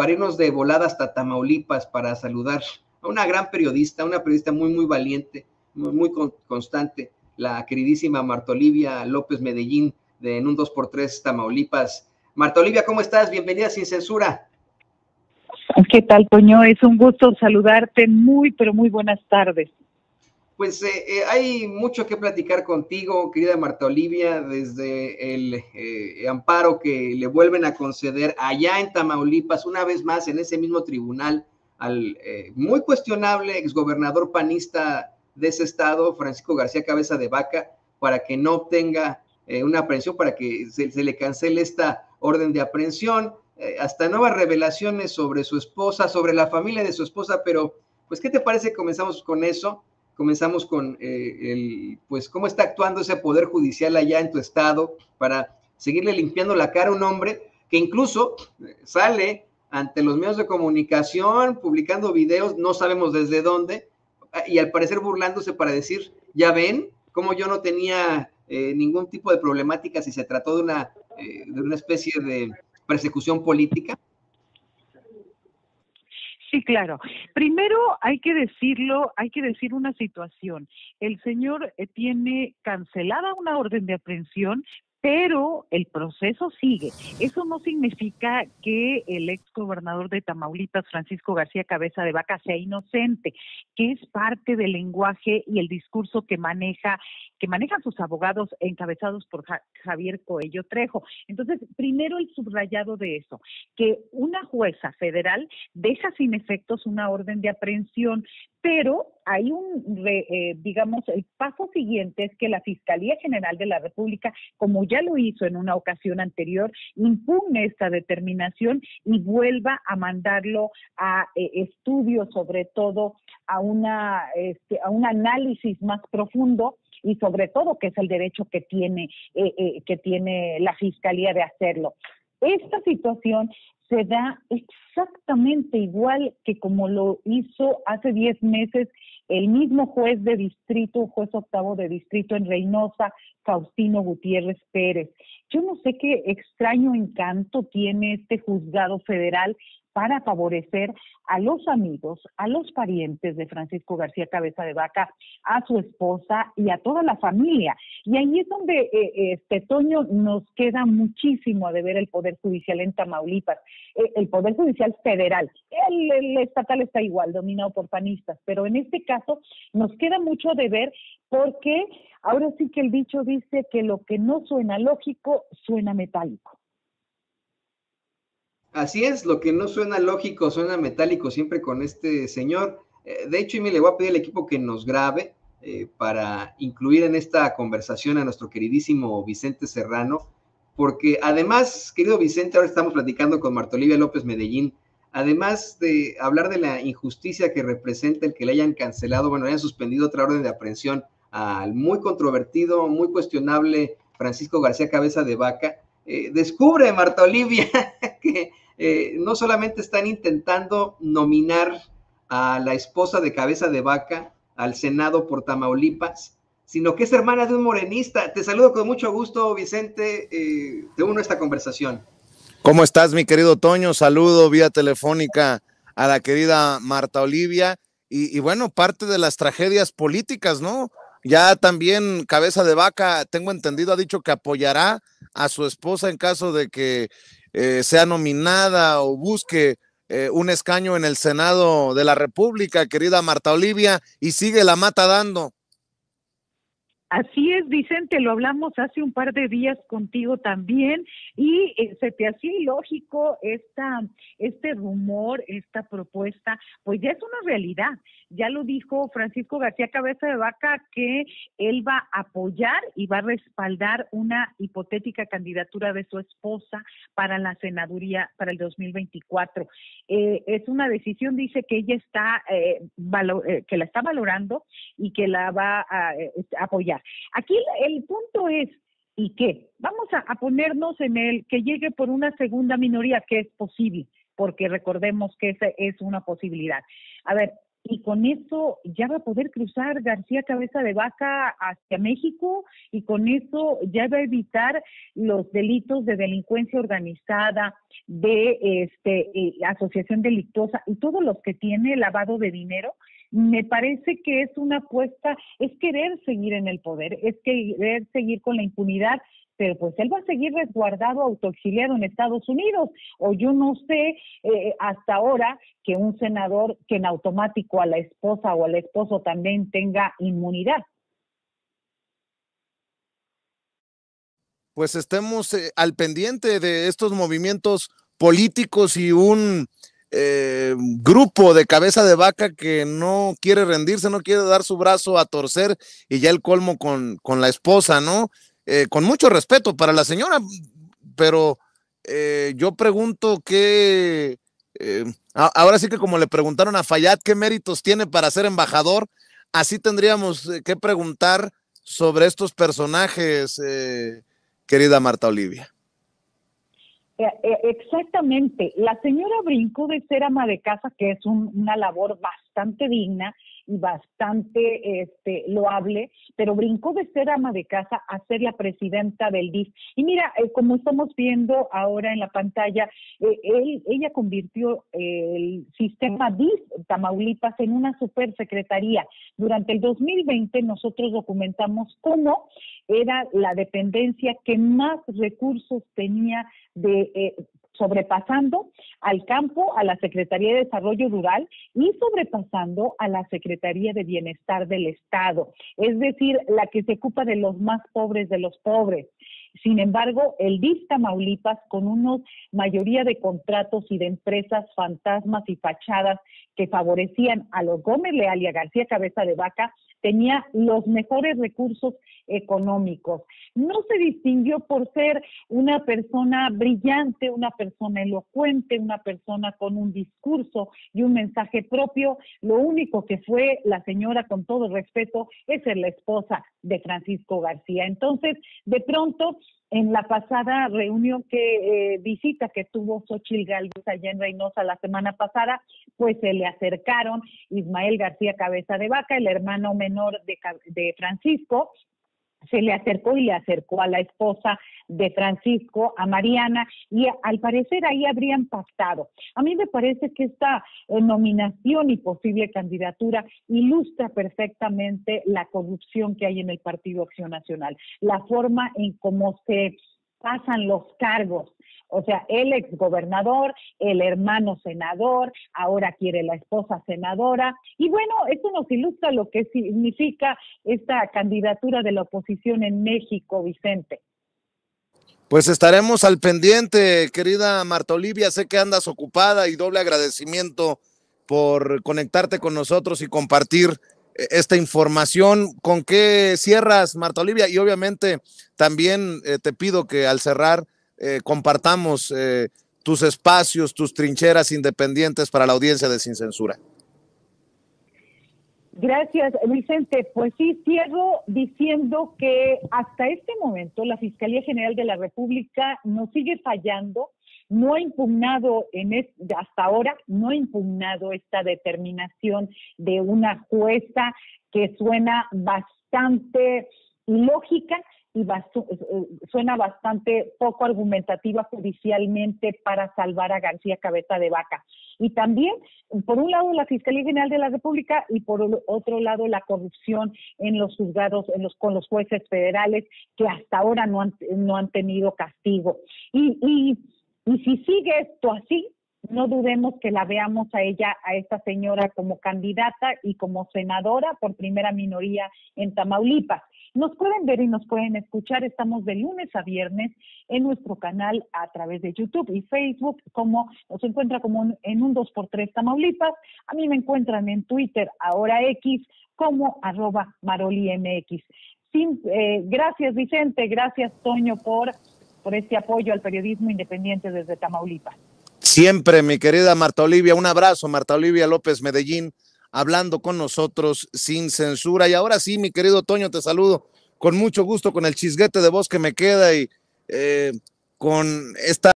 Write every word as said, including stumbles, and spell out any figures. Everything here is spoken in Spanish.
para irnos de volada hasta Tamaulipas para saludar a una gran periodista, una periodista muy, muy valiente, muy, muy con, constante, la queridísima Marta Olivia López Medellín, de En un dos por tres Tamaulipas. Marta Olivia, ¿cómo estás? Bienvenida Sin Censura. ¿Qué tal, Toño? Es un gusto saludarte. Muy, pero muy buenas tardes. Pues eh, eh, hay mucho que platicar contigo, querida Marta Olivia, desde el eh, amparo que le vuelven a conceder allá en Tamaulipas, una vez más en ese mismo tribunal, al eh, muy cuestionable exgobernador panista de ese estado, Francisco García Cabeza de Vaca, para que no obtenga eh, una aprehensión, para que se, se le cancele esta orden de aprehensión, eh, hasta nuevas revelaciones sobre su esposa, sobre la familia de su esposa, pero pues, ¿qué te parece que comenzamos con eso? Comenzamos con eh, el, pues, cómo está actuando ese poder judicial allá en tu estado para seguirle limpiando la cara a un hombre que incluso sale ante los medios de comunicación publicando videos, no sabemos desde dónde, y al parecer burlándose para decir, ya ven, cómo yo no tenía eh, ningún tipo de problemática si se trató de una, eh, de una especie de persecución política. Sí, claro. Primero hay que decirlo, hay que decir una situación. El señor eh, tiene cancelada una orden de aprehensión, pero el proceso sigue. Eso no significa que el ex gobernador de Tamaulipas, Francisco García Cabeza de Vaca, sea inocente, que es parte del lenguaje y el discurso que maneja, que manejan sus abogados encabezados por Ja- Javier Coello Trejo. Entonces, primero el subrayado de eso, que una jueza federal deja sin efectos una orden de aprehensión, pero hay un, re, eh, digamos, el paso siguiente es que la Fiscalía General de la República, como ya lo hizo en una ocasión anterior, impugne esta determinación y vuelva a mandarlo a eh, estudios, sobre todo a una este, a un análisis más profundo y sobre todo que es el derecho que tiene eh, eh, que tiene la Fiscalía de hacerlo. Esta situación se da exactamente igual que como lo hizo hace diez meses el mismo juez de distrito, juez octavo de distrito en Reynosa, Faustino Gutiérrez Pérez. Yo no sé qué extraño encanto tiene este juzgado federal para favorecer a los amigos, a los parientes de Francisco García Cabeza de Vaca, a su esposa y a toda la familia. Y ahí es donde, eh, este Toño, nos queda muchísimo a deber el Poder Judicial en Tamaulipas, eh, el Poder Judicial federal. El, el estatal está igual, dominado por panistas, pero en este caso nos queda mucho a deber porque ahora sí que el dicho dice que lo que no suena lógico, suena metálico. Así es, lo que no suena lógico suena metálico siempre con este señor. Eh, de hecho, y me le voy a pedir al equipo que nos grabe eh, para incluir en esta conversación a nuestro queridísimo Vicente Serrano, porque además, querido Vicente, ahora estamos platicando con Marta Olivia López Medellín, además de hablar de la injusticia que representa el que le hayan cancelado, bueno, le hayan suspendido otra orden de aprehensión al muy controvertido, muy cuestionable Francisco García Cabeza de Vaca, eh, descubre Marta Olivia que eh, no solamente están intentando nominar a la esposa de Cabeza de Vaca al Senado por Tamaulipas, sino que es hermana de un morenista. Te saludo con mucho gusto, Vicente. Eh, te uno a esta conversación. ¿Cómo estás, mi querido Toño? Saludo vía telefónica a la querida Marta Olivia. Y, y bueno, parte de las tragedias políticas, ¿no? Ya también Cabeza de Vaca, tengo entendido, ha dicho que apoyará a su esposa en caso de que eh, sea nominada o busque eh, un escaño en el Senado de la República, querida Marta Olivia, y sigue la mata dando. Así es, Vicente, lo hablamos hace un par de días contigo también y eh, se te hacía ilógico esta, este rumor, esta propuesta, pues ya es una realidad. Ya lo dijo Francisco García Cabeza de Vaca que él va a apoyar y va a respaldar una hipotética candidatura de su esposa para la senaduría para el dos mil veinticuatro. Eh, es una decisión, dice que ella está, eh, valor, eh, que la está valorando y que la va a, eh, a apoyar. Aquí el punto es, ¿y qué? Vamos a, a ponernos en el que llegue por una segunda minoría, que es posible, porque recordemos que esa es una posibilidad. A ver, y con eso ya va a poder cruzar García Cabeza de Vaca hacia México, y con eso ya va a evitar los delitos de delincuencia organizada, de este eh, asociación delictuosa y todos los que tiene lavado de dinero. Me parece que es una apuesta, es querer seguir en el poder, es querer seguir con la impunidad, pero pues él va a seguir resguardado, autoexiliado en Estados Unidos, o yo no sé eh, hasta ahora que un senador que en automático a la esposa o al esposo también tenga inmunidad. Pues estemos eh, al pendiente de estos movimientos políticos y un eh, grupo de Cabeza de Vaca que no quiere rendirse, no quiere dar su brazo a torcer, y ya el colmo con, con la esposa, ¿no? Eh, con mucho respeto para la señora, pero eh, yo pregunto que, eh, ahora sí que como le preguntaron a Fayad qué méritos tiene para ser embajador, así tendríamos que preguntar sobre estos personajes, eh, querida Marta Olivia. Exactamente, la señora brincó de ser ama de casa, que es un, una labor bastante digna y bastante este, loable, pero brincó de ser ama de casa a ser la presidenta del D I F. Y mira, eh, como estamos viendo ahora en la pantalla, eh, él, ella convirtió eh, el sistema D I F Tamaulipas en una supersecretaría. Durante el dos mil veinte nosotros documentamos cómo era la dependencia que más recursos tenía de eh, sobrepasando al campo, a la Secretaría de Desarrollo Rural y sobrepasando a la Secretaría de Bienestar del Estado, es decir, la que se ocupa de los más pobres de los pobres. Sin embargo, el D I F Tamaulipas, con una mayoría de contratos y de empresas fantasmas y fachadas que favorecían a los Gómez Leal y a García Cabeza de Vaca, tenía los mejores recursos económicos. No se distinguió por ser una persona brillante, una persona elocuente, una persona con un discurso y un mensaje propio. Lo único que fue la señora, con todo respeto, es ser la esposa de Francisco García. Entonces, de pronto, en la pasada reunión que eh, visita que tuvo Xóchitl Gálvez allá en Reynosa la semana pasada, pues se le acercaron Ismael García Cabeza de Vaca, el hermano menor de, de Francisco, se le acercó y le acercó a la esposa de Francisco, a Mariana, y al parecer ahí habrían pactado. A mí me parece que esta eh, nominación y posible candidatura ilustra perfectamente la corrupción que hay en el Partido Acción Nacional, la forma en cómo se pasan los cargos. O sea, el exgobernador, el hermano senador, ahora quiere la esposa senadora. Y bueno, esto nos ilustra lo que significa esta candidatura de la oposición en México, Vicente. Pues estaremos al pendiente, querida Marta Olivia. Sé que andas ocupada y doble agradecimiento por conectarte con nosotros y compartir esta información. ¿Con qué cierras, Marta Olivia? Y obviamente también eh, te pido que al cerrar Eh, compartamos eh, tus espacios, tus trincheras independientes para la audiencia de Sin Censura. Gracias, Vicente. Pues sí, cierro diciendo que hasta este momento la Fiscalía General de la República nos sigue fallando, no ha impugnado en es, hasta ahora, no ha impugnado esta determinación de una jueza que suena bastante ilógica y bastu- suena bastante poco argumentativa judicialmente para salvar a García Cabeza de Vaca. Y también, por un lado, la Fiscalía General de la República y por otro lado, la corrupción en los juzgados, en los, con los jueces federales, que hasta ahora no han, no han tenido castigo. Y, y, y si sigue esto así, no dudemos que la veamos a ella, a esta señora, como candidata y como senadora por primera minoría en Tamaulipas. Nos pueden ver y nos pueden escuchar, estamos de lunes a viernes en nuestro canal a través de YouTube y Facebook, como nos encuentra como en un dos por tres Tamaulipas. A mí me encuentran en Twitter, ahora X, como arroba marolimx. Sin, eh, gracias Vicente, gracias Toño por, por este apoyo al periodismo independiente desde Tamaulipas. Siempre, mi querida Marta Olivia, un abrazo, Marta Olivia López Medellín, hablando con nosotros sin censura. Y ahora sí, mi querido Toño, te saludo con mucho gusto, con el chisguete de voz que me queda y eh, con esta